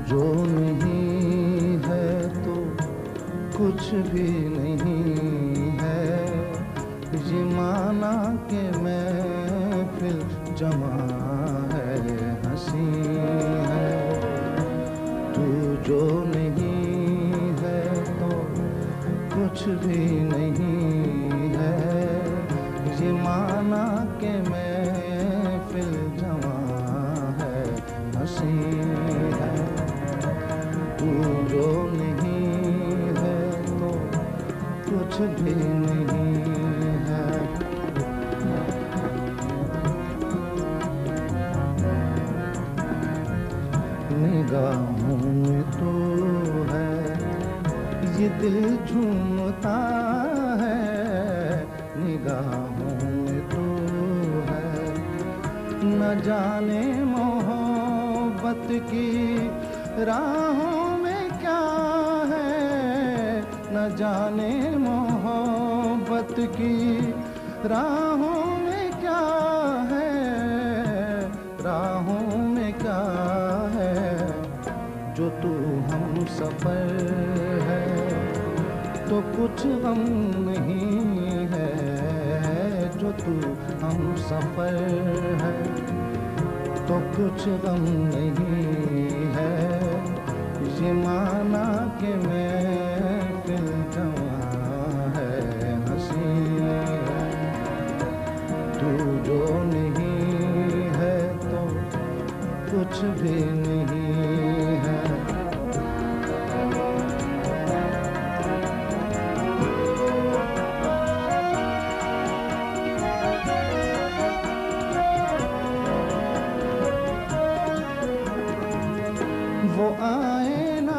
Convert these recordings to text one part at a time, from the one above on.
जो नहीं है तो कुछ भी नहीं है, ये माना के महफिल जमा है, हंसी है। तू जो नहीं है तो कुछ भी नहीं है, ये माना के महफिल जमा है, हंसी है। तू जो नहीं है तो कुछ भी नहीं है। निगाहों में तो है ये दिल झूमता है, निगाहों में तो है न जाने मोहब्बत की राहों में क्या है, न जाने मोहब्बत की राहों में क्या है, राहों में क्या है। जो तू हम सफर है तो कुछ गम नहीं है, जो तू हम सफर है तो कुछ गम नहीं है, ये माना के महफिल जमा है, हंसी है। तू जो नहीं है तो कुछ भी नहीं है। वो आए ना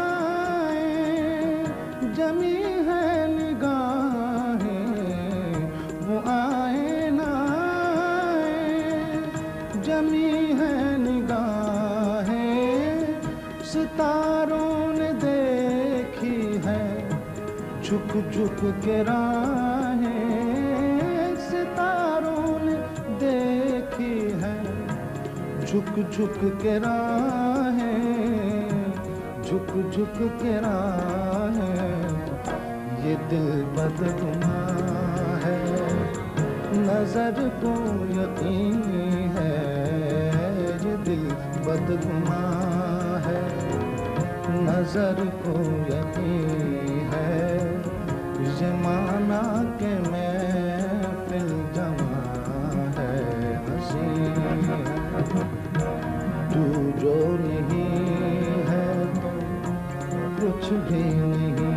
आए जमी है निगाहें, वो आए ना आए जमी है निगाहें, सितारों ने देखी है झुक झुक के राहें, सितारों ने देखी है झुक झुक के राहें, झुक झुक के राहें। ये दिल बदगुमा है, नजर को यकीन है, ये दिल बदगुमा है, नजर को यकीन है, ये माना के महफिल जमा है, हंसी है। तू जो नहीं है तो कुछ भी नहीं